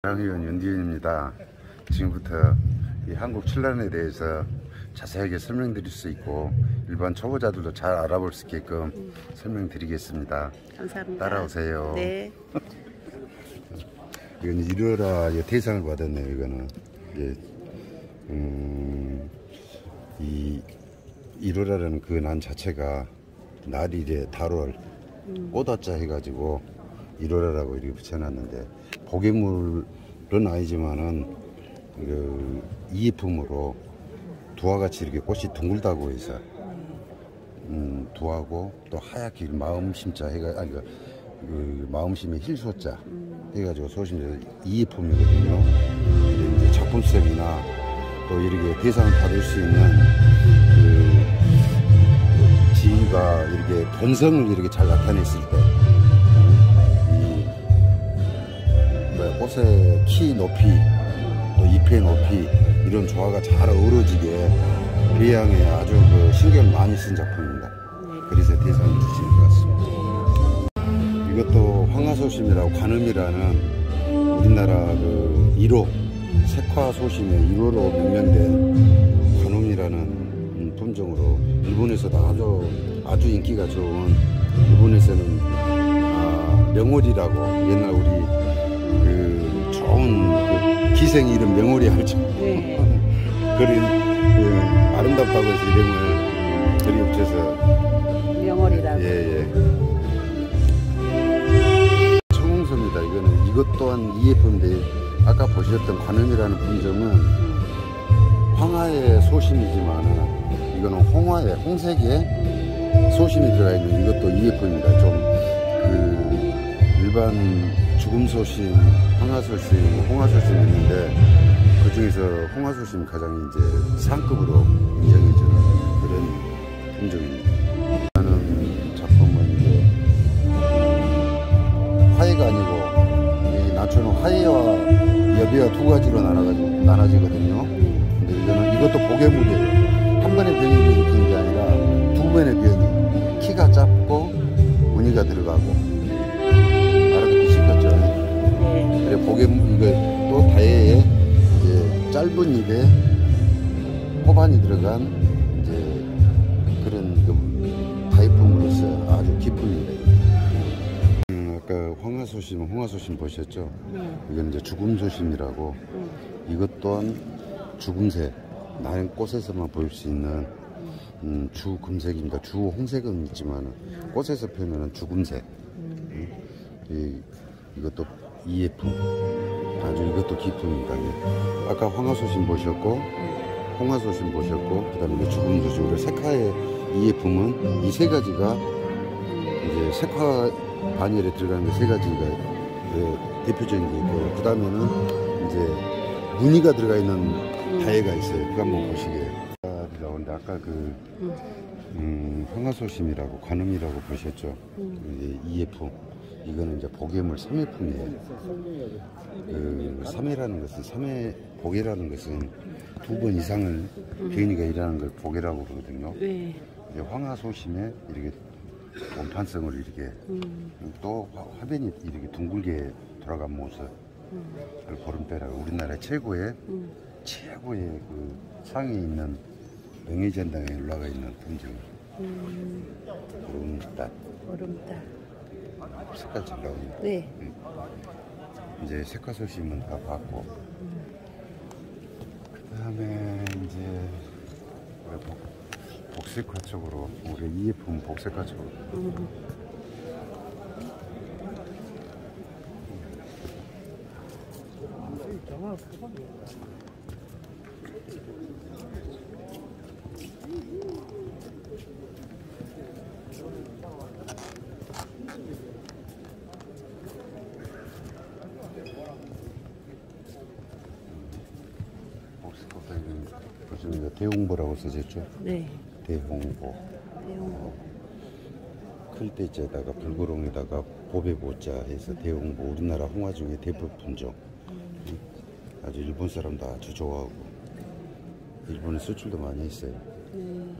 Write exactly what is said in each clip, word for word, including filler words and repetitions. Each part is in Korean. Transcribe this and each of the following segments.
장의원 윤디윤입니다. 지금부터 이 한국 칠란에 대해서 자세하게 설명드릴 수 있고 일반 초보자들도 잘 알아볼 수 있게끔 음. 설명드리겠습니다. 감사합니다. 따라오세요. 네. 이건 일월화 대상을 받았네요. 이거는 예, 음, 이 일월화라는 그 난 자체가 날일에 달월 음. 꽃화자 해가지고 일월화라고 이렇게 붙여놨는데 복예물은 아니지만은 그 이예품으로 두와 같이 이렇게 꽃이 둥글다고 해서 음, 두하고 또 하얗게 마음심자 해가 아니 그, 그 마음심의 힐소자 해가지고 소심해서 이예품이거든요. 이제 작품성이나 또 이렇게 대상을 받을 수 있는 그 지위가 이렇게 본성을 이렇게 잘 나타냈을 때 이 뭐 꽃의 키 높이 또 잎의 높이 이런 조화가 잘 어우러지게 배양에 아주 그 신경을 많이 쓴 작품입니다. 그래서 대상을 주시는 것 같습니다. 이것도 황화소심이라고 관음이라는 우리나라 그 일 호 색화소심의 일 호로 명명된 관음이라는 품종으로 일본에서도 아주 아주 인기가 좋은 일본에서는 아, 명월이라고 옛날 우리 그 좋은 그 기생 이름 명월이 알죠. 네. 그런 그 아름답다고 해서 이름을 그리 붙여서 명월이라고. 예예. 청홍소입니다. 이거는 이것 또한 이예품인데 아까 보셨던 관음이라는 품종은 황화의 소심이지만은 이거는 홍화의 홍색의 소심이 들어가 있는 이것도 이예품입니다. 좀 그 일반 죽음소심, 황화소심, 홍화소심이 있는데 그 중에서 홍화소심이 가장 이제 상급으로 인정해주는 그런 품종입니다. 하는 작품은 이제 화해가 아니고 이 나초는 화해와 여비와 두 가지로 나눠가지고 나눠지거든요. 근데 이거는 이것도 복예물이에요. 한 번의 변이 일으키는 게 아니라 두 번의 변이. 키가 작고 무늬가 들어가고. 알아듣기 쉽겠죠? 네. 그래 복예물 이거 또 다해에 이제 짧은 잎에 호반이 들어간 이제 그런 그 다이품으로서 아주 기품입니다. 음, 아까 황화소심, 홍화소심 보셨죠? 네. 이건 이제 죽음소심이라고. 네. 이것 또한 죽음색, 나는 꽃에서만 보일 수 있는 음, 주금색입니다. 주홍색은 있지만 꽃에서 표현하는 죽음색. 음. 이, 이것도 이예품. 아주 이것도 기품입니다. 예. 아까 황화소심 보셨고, 홍화소심 보셨고, 그 다음에 죽음소심. 우리 색화의 이예품은 이 세 가지가 이제 색화 반열에 들어가는 세 가지가 예, 대표적인 게 있고, 그 다음에는 이제 무늬가 들어가 있는 다해가 있어요. 그거 한번 보시게요. 근데 아까 그 음, 황화소심이라고 관음이라고 보셨죠? 이제 이예품. 이거는 이제 복예물 삼 회품이에요. 그 삼 회라는 것은 삼 회 복예라는 것은 두 번 이상을 변이가 일하는 걸 복예라고 그러거든요. 네. 이제 황화소심에 이렇게 원판성을 이렇게 음. 또 화변이 이렇게 둥글게 돌아간 모습. 음. 그걸 보름배라고 우리나라 최고의 음. 최고의 그 상에 있는 명예전당에 올라가 있는 품종. 음. 보름달. 보름달. 색깔 잘 나옵니다. 네. 음. 이제 색화소심은 다 봤고, 음. 그 다음에 이제 복, 복색화 쪽으로 우리 이예품 복색화 쪽으로. 음. 보시면 대홍보라고 써졌죠? 네. 대홍보. 대홍보. 클 때자에다가 불구롱에다가 보배보자 해서 대홍보. 우리나라 홍화 중에 대표 품종. 음. 아주 일본 사람도 아주 좋아하고 일본에 수출도 많이 했어요. 음.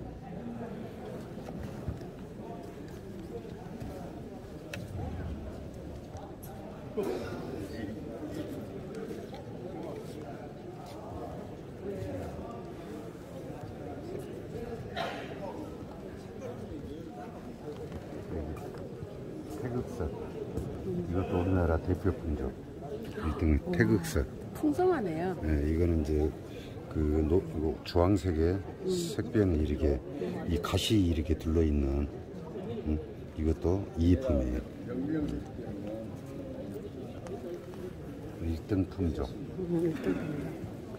대표 품종. 일 등은 태극색. 풍성하네요. 네, 이거는 이제 그 노, 이거 주황색의 음. 색변이 이렇게 이 가시 이렇게 들러 있는 음, 이것도 이입품이에요. 일 등 품종. 음, 일 등 품종.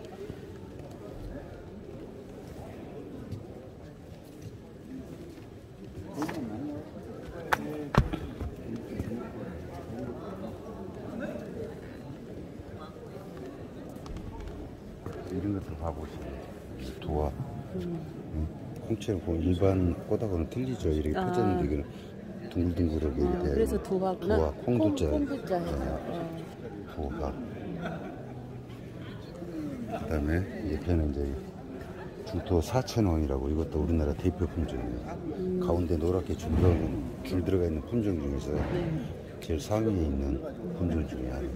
이런 것들 봐보시면 도화. 음. 응? 콩채는 그 일반 꽃하고는 틀리죠. 이렇게 아. 퍼졌는데 이거는 둥글둥글하게 아, 이렇게. 그래서 도화구나. 도화, 콩두자. 콩두자 해서. 어, 도화. 그 다음에 옆에는 이제 중토 사천왕이라고 이것도 우리나라 대표 품종이에요. 음. 가운데 노랗게 줄, 들어, 줄 들어가 있는 품종 중에서 네. 제일 상위에 있는 품종 중에 하나.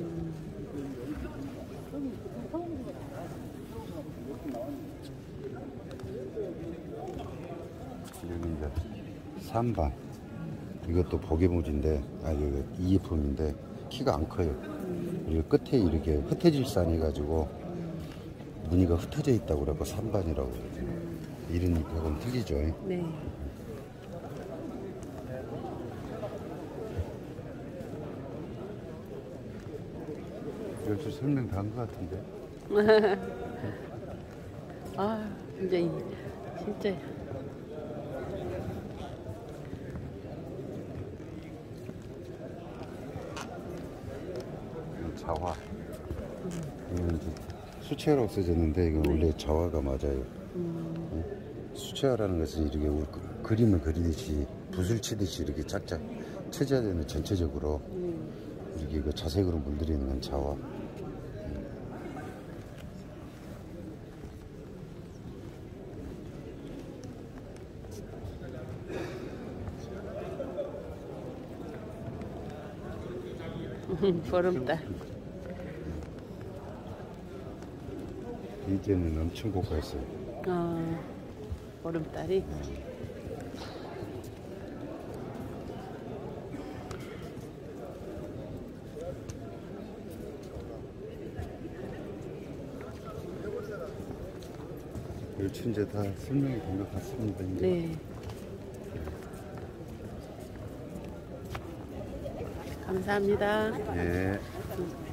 여기 이제 삼반. 이것도 보게무지인데, 아, 이거 이입품인데, 키가 안 커요. 그리고 끝에 이렇게 흩어질산 해가지고, 무늬가 흩어져 있다고 그러고 삼반이라고 그러죠. 이런 잎하고는 틀리죠. 네. 이것도 설명 다 한 것 같은데. 아, 이제 진짜. 자화. 이건 이제 수채화로 없어졌는데 이건 네. 원래 자화가 맞아요. 음. 수채화라는 것은 이렇게 우리 그림을 그리듯이 붓을 치듯이 이렇게 짝짝 쳐져야 되는 전체적으로 음. 이렇게 그 자색으로 물들이는 건 자화. 보름달. 이제는 엄청 고가했어요. 아, 보름달이. 멸치 이제 다 설명이 된 것 같습니다. 이제. 네. 감사합니다. 네.